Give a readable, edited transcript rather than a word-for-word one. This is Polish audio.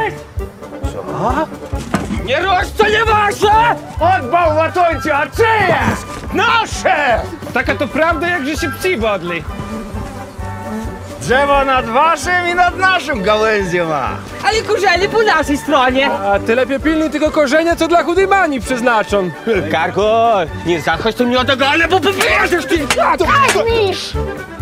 Co? Nie roś, co nie wasze! Odbał watońcie, a czyje? Nasze! Taka to prawda, jakże się psi bodli. Drzewo nad waszym i nad naszym gałęzią ma. Ale korzenie po naszej stronie. A ty lepiej pilnuj tego korzenia, co dla chudej bani przeznaczą. Kargo, nie zachodź tu mnie odegrane, bo powiesz ty! Tak, mistrz!